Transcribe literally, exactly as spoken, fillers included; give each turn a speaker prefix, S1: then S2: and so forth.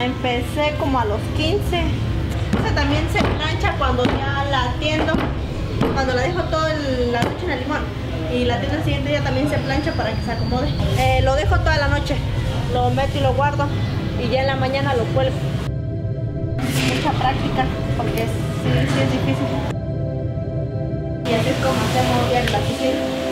S1: Empecé como a los quince. Esa también se plancha cuando ya la atiendo, cuando la dejo toda la noche en el limón y la atiendo el siguiente día también se plancha para que se acomode. Eh, lo dejo toda la noche, lo meto y lo guardo y ya en la mañana lo cuelgo. Mucha práctica porque sí, sí es difícil. Y así es como hacemos ya el lapicero.